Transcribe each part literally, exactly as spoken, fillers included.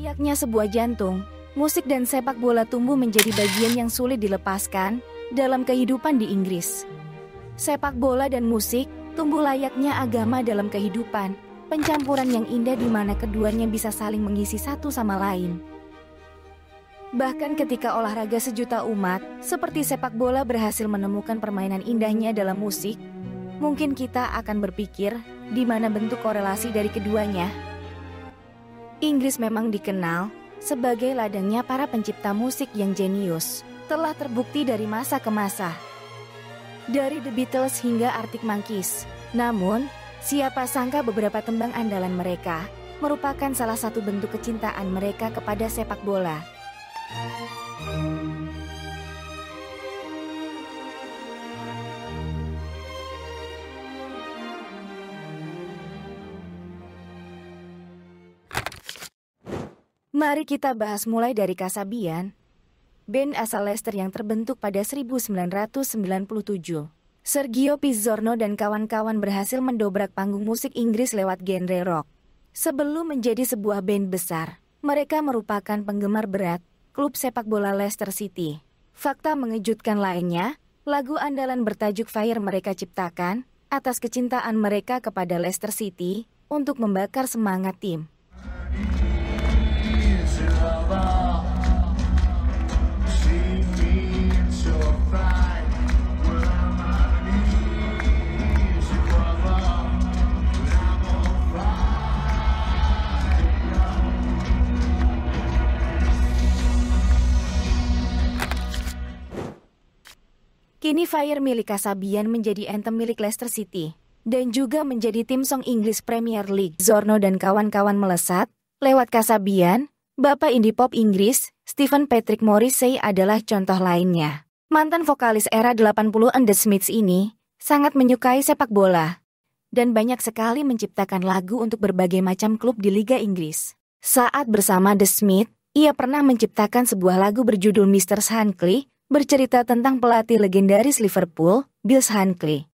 Layaknya sebuah jantung, musik dan sepak bola tumbuh menjadi bagian yang sulit dilepaskan dalam kehidupan di Inggris. Sepak bola dan musik tumbuh layaknya agama dalam kehidupan, pencampuran yang indah di mana keduanya bisa saling mengisi satu sama lain. Bahkan ketika olahraga sejuta umat, seperti sepak bola berhasil menemukan permainan indahnya dalam musik, mungkin kita akan berpikir di mana bentuk korelasi dari keduanya. Inggris memang dikenal sebagai ladangnya para pencipta musik yang jenius, telah terbukti dari masa ke masa. Dari The Beatles hingga Arctic Monkeys. Namun, siapa sangka beberapa tembang andalan mereka merupakan salah satu bentuk kecintaan mereka kepada sepak bola. Mari kita bahas mulai dari Kasabian, band asal Leicester yang terbentuk pada seribu sembilan ratus sembilan puluh tujuh. Sergio Pizzorno dan kawan-kawan berhasil mendobrak panggung musik Inggris lewat genre rock. Sebelum menjadi sebuah band besar, mereka merupakan penggemar berat klub sepak bola Leicester City. Fakta mengejutkan lainnya, lagu andalan bertajuk Fire mereka ciptakan atas kecintaan mereka kepada Leicester City untuk membakar semangat tim. Kini Fire milik Kasabian menjadi anthem milik Leicester City, dan juga menjadi tim song Inggris Premier League. Zorno dan kawan-kawan melesat lewat Kasabian. Bapak indie pop Inggris, Stephen Patrick Morrissey adalah contoh lainnya. Mantan vokalis era delapan puluhan The Smiths ini sangat menyukai sepak bola, dan banyak sekali menciptakan lagu untuk berbagai macam klub di Liga Inggris. Saat bersama The Smiths, ia pernah menciptakan sebuah lagu berjudul mister Shankly, bercerita tentang pelatih legendaris Liverpool, Bill Shankly.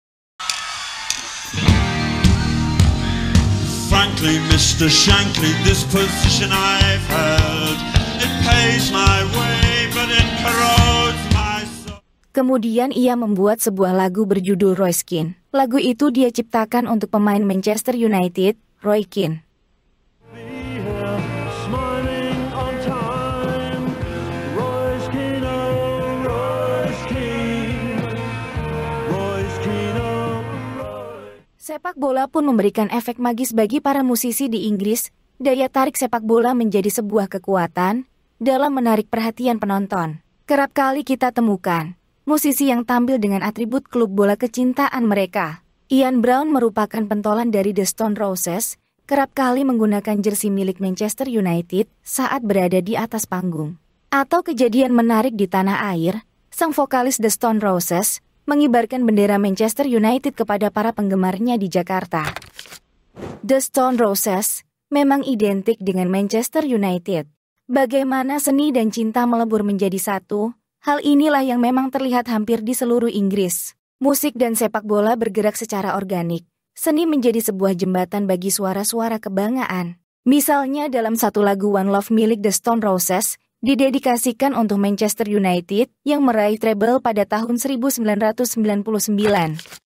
Frankly, mister Shankly, this position I've held, it pays my way, but it corrodes my soul. Kemudian ia membuat sebuah lagu berjudul Roy Keane. Lagu itu dia ciptakan untuk pemain Manchester United, Roy Keane. Sepak bola pun memberikan efek magis bagi para musisi di Inggris. Daya tarik sepak bola menjadi sebuah kekuatan dalam menarik perhatian penonton. Kerap kali kita temukan musisi yang tampil dengan atribut klub bola kecintaan mereka. Ian Brown merupakan pentolan dari The Stone Roses, kerap kali menggunakan jersey milik Manchester United saat berada di atas panggung. Atau kejadian menarik di tanah air, sang vokalis The Stone Roses mengibarkan bendera Manchester United kepada para penggemarnya di Jakarta. The Stone Roses memang identik dengan Manchester United. Bagaimana seni dan cinta melebur menjadi satu, hal inilah yang memang terlihat hampir di seluruh Inggris. Musik dan sepak bola bergerak secara organik. Seni menjadi sebuah jembatan bagi suara-suara kebanggaan. Misalnya dalam satu lagu One Love milik The Stone Roses, didedikasikan untuk Manchester United yang meraih treble pada tahun seribu sembilan ratus sembilan puluh sembilan.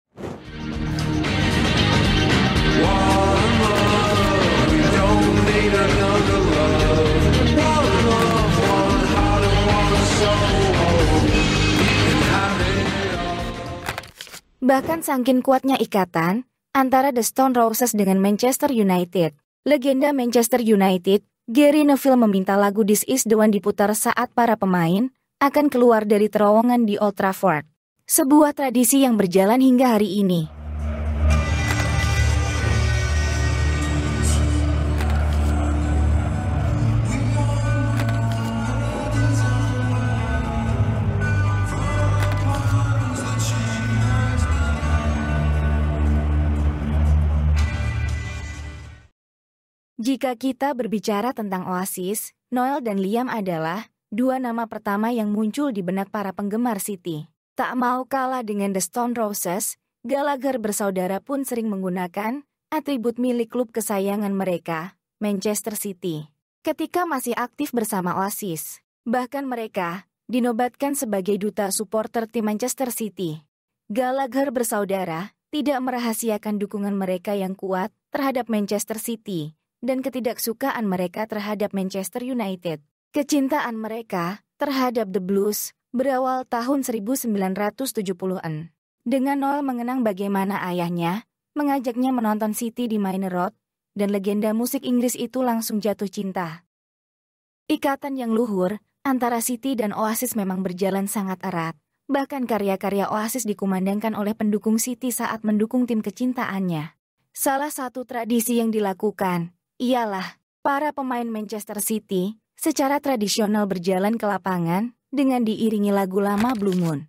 Bahkan saking kuatnya ikatan antara The Stone Roses dengan Manchester United, legenda Manchester United Gary Neville meminta lagu This Is The One diputar saat para pemain akan keluar dari terowongan di Old Trafford. Sebuah tradisi yang berjalan hingga hari ini. Jika kita berbicara tentang Oasis, Noel dan Liam adalah dua nama pertama yang muncul di benak para penggemar City. Tak mau kalah dengan The Stone Roses, Gallagher bersaudara pun sering menggunakan atribut milik klub kesayangan mereka, Manchester City. ketika masih aktif bersama Oasis. Bahkan mereka dinobatkan sebagai duta supporter tim Manchester City. Gallagher bersaudara tidak merahasiakan dukungan mereka yang kuat terhadap Manchester City dan ketidaksukaan mereka terhadap Manchester United. Kecintaan mereka terhadap The Blues berawal tahun seribu sembilan ratus tujuh puluhan. Dengan Noel mengenang bagaimana ayahnya mengajaknya menonton City di Manor Road, dan legenda musik Inggris itu langsung jatuh cinta. Ikatan yang luhur antara City dan Oasis memang berjalan sangat erat. Bahkan karya-karya Oasis dikumandangkan oleh pendukung City saat mendukung tim kecintaannya. Salah satu tradisi yang dilakukan ialah para pemain Manchester City secara tradisional berjalan ke lapangan dengan diiringi lagu lama Blue Moon.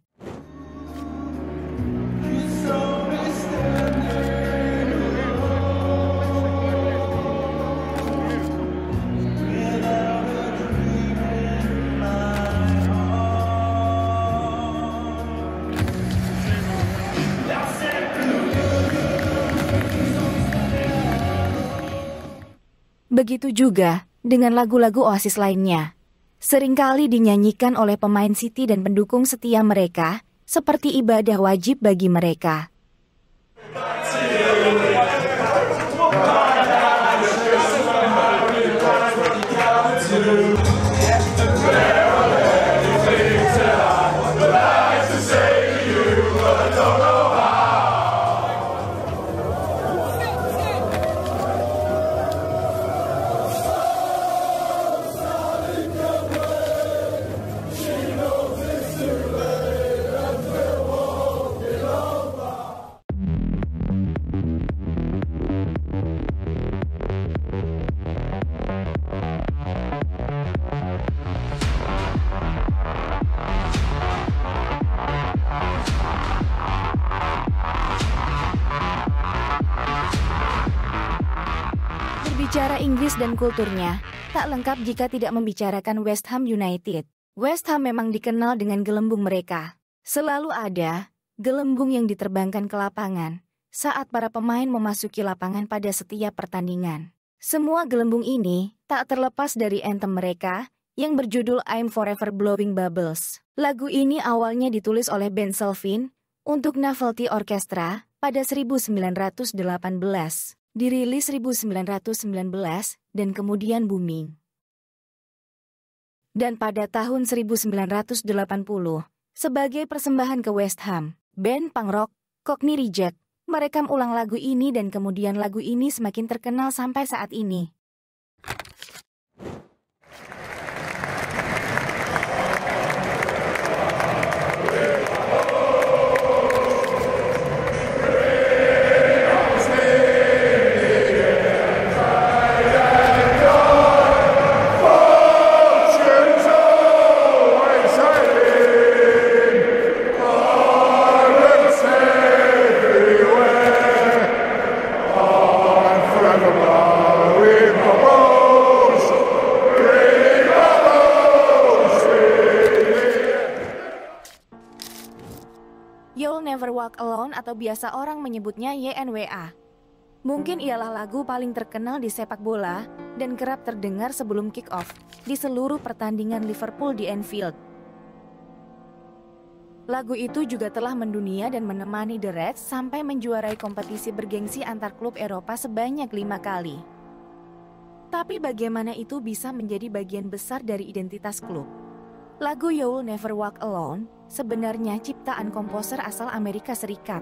Begitu juga dengan lagu-lagu Oasis lainnya. Seringkali dinyanyikan oleh pemain City dan pendukung setia mereka, seperti ibadah wajib bagi mereka. Berbicara Inggris dan kulturnya, tak lengkap jika tidak membicarakan West Ham United. West Ham memang dikenal dengan gelembung mereka. Selalu ada gelembung yang diterbangkan ke lapangan saat para pemain memasuki lapangan pada setiap pertandingan. Semua gelembung ini tak terlepas dari anthem mereka yang berjudul I'm Forever Blowing Bubbles. Lagu ini awalnya ditulis oleh Ben Selvin untuk Novelty Orchestra pada seribu sembilan ratus delapan belas. Dirilis seribu sembilan ratus sembilan belas dan kemudian booming. Dan pada tahun seribu sembilan ratus delapan puluh, sebagai persembahan ke West Ham, band punk rock Cockney Reject merekam ulang lagu ini dan kemudian lagu ini semakin terkenal sampai saat ini. You'll Never Walk Alone atau biasa orang menyebutnya Y N W A. Mungkin ialah lagu paling terkenal di sepak bola dan kerap terdengar sebelum kick-off di seluruh pertandingan Liverpool di Anfield. Lagu itu juga telah mendunia dan menemani The Reds sampai menjuarai kompetisi bergengsi antar klub Eropa sebanyak lima kali. Tapi bagaimana itu bisa menjadi bagian besar dari identitas klub? Lagu You'll Never Walk Alone sebenarnya ciptaan komposer asal Amerika Serikat,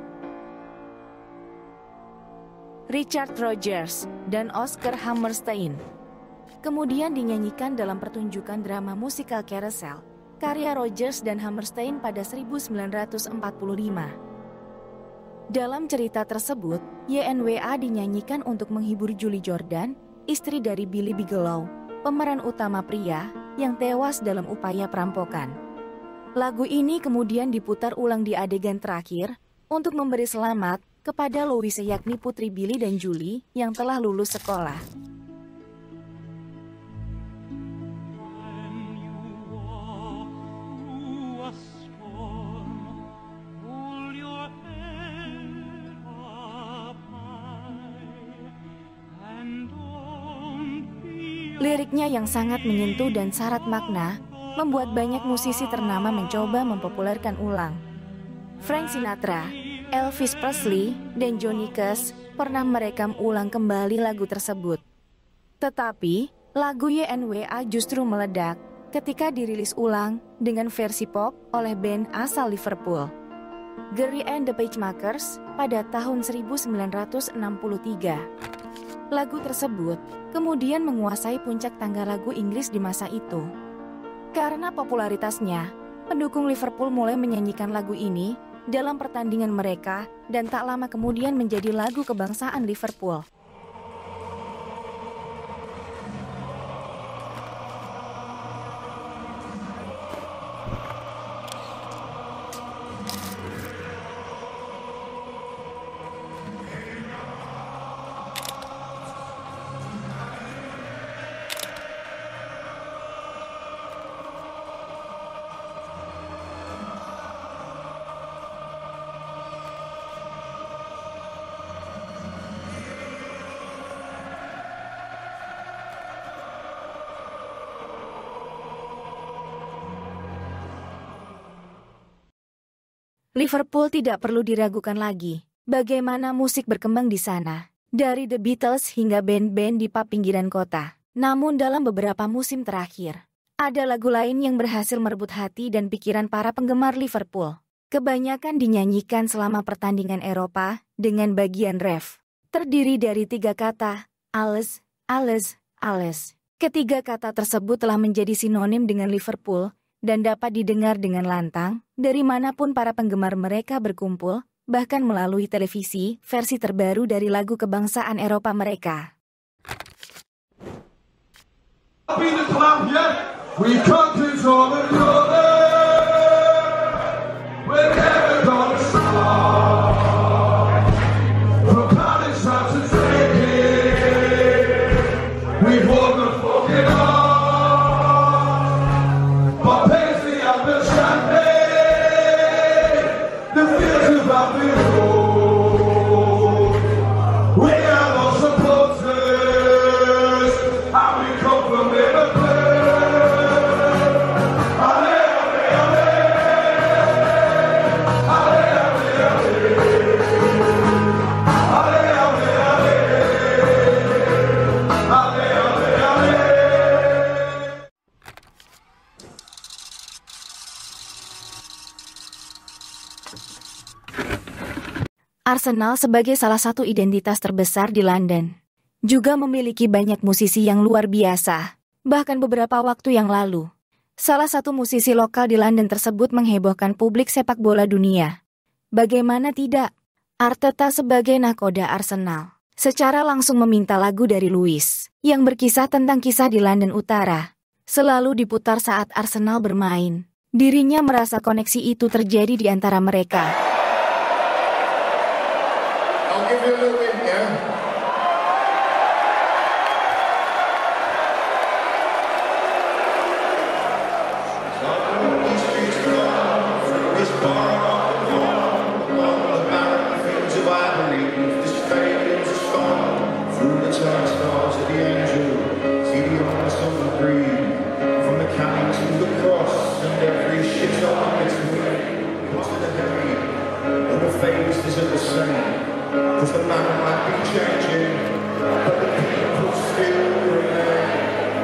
Richard Rodgers dan Oscar Hammerstein. Kemudian dinyanyikan dalam pertunjukan drama musikal Carousel, karya Rodgers dan Hammerstein pada seribu sembilan ratus empat puluh lima. Dalam cerita tersebut, Y N W A dinyanyikan untuk menghibur Julie Jordan, istri dari Billy Bigelow, pemeran utama pria yang tewas dalam upaya perampokan. Lagu ini kemudian diputar ulang di adegan terakhir untuk memberi selamat kepada Louise, yakni putri Billy dan Julie yang telah lulus sekolah. Liriknya yang sangat menyentuh dan syarat makna membuat banyak musisi ternama mencoba mempopulerkan ulang. Frank Sinatra, Elvis Presley, dan Johnny Cash pernah merekam ulang kembali lagu tersebut. Tetapi, lagu Y N W A justru meledak ketika dirilis ulang dengan versi pop oleh band asal Liverpool, Gerry and the Pacemakers, pada tahun seribu sembilan ratus enam puluh tiga. Lagu tersebut kemudian menguasai puncak tangga lagu Inggris di masa itu. Karena popularitasnya, pendukung Liverpool mulai menyanyikan lagu ini dalam pertandingan mereka dan tak lama kemudian menjadi lagu kebangsaan Liverpool. Liverpool tidak perlu diragukan lagi bagaimana musik berkembang di sana, dari The Beatles hingga band-band di pub pinggiran kota. Namun dalam beberapa musim terakhir, ada lagu lain yang berhasil merebut hati dan pikiran para penggemar Liverpool. Kebanyakan dinyanyikan selama pertandingan Eropa dengan bagian ref, terdiri dari tiga kata, alles, alles, alles. Ketiga kata tersebut telah menjadi sinonim dengan Liverpool dan dapat didengar dengan lantang dari manapun para penggemar mereka berkumpul, bahkan melalui televisi versi terbaru dari lagu kebangsaan Eropa mereka. Arsenal sebagai salah satu identitas terbesar di London juga memiliki banyak musisi yang luar biasa. Bahkan beberapa waktu yang lalu, salah satu musisi lokal di London tersebut menghebohkan publik sepak bola dunia. Bagaimana tidak? Arteta sebagai nakoda Arsenal secara langsung meminta lagu dari Luis yang berkisah tentang kisah di London Utara selalu diputar saat Arsenal bermain. Dirinya merasa koneksi itu terjadi di antara mereka. Give you a little bit, yeah? These streets are long, through this bar on the wall, along the barren fields of Ivory, this fade is a storm, through the turnstiles of the angel, see the arms of the breed, from the cannon to the cross, and every shit's on its way, into the heavy, and the faces are the same. Cause the man might be changing, but the people still remain.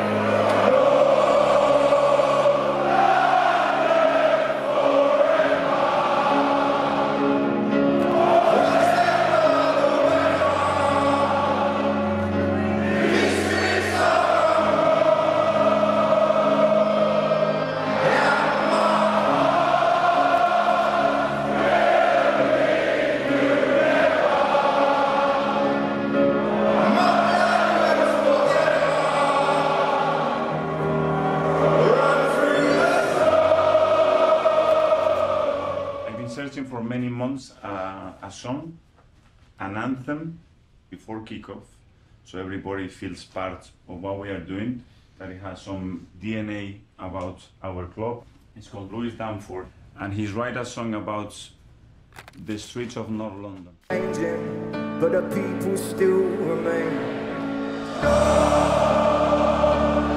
Searching for many months uh, a song, an anthem before kickoff, so everybody feels part of what we are doing, that it has some D N A about our club. It's called Louis Danforth, and he's write a song about the streets of North London. But the people still remain.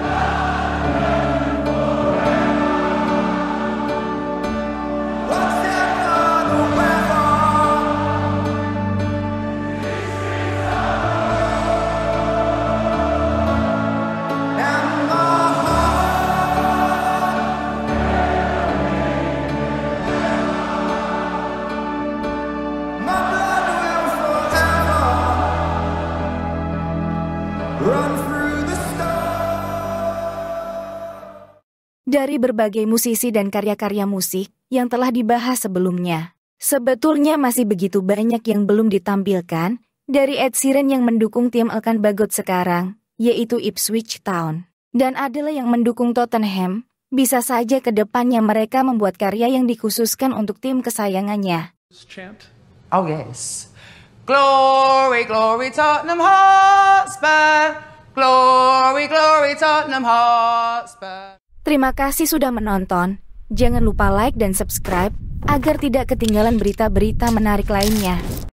dari berbagai musisi dan karya-karya musik yang telah dibahas sebelumnya. Sebetulnya masih begitu banyak yang belum ditampilkan dari Ed Sheeran yang mendukung tim Elkan Bagot sekarang, yaitu Ipswich Town. Dan adalah yang mendukung Tottenham, bisa saja ke depannya mereka membuat karya yang dikhususkan untuk tim kesayangannya. Oh yes. Glory, glory Tottenham Hotspur. Glory, glory Tottenham Hotspur. Terima kasih sudah menonton. Jangan lupa like dan subscribe agar tidak ketinggalan berita-berita menarik lainnya.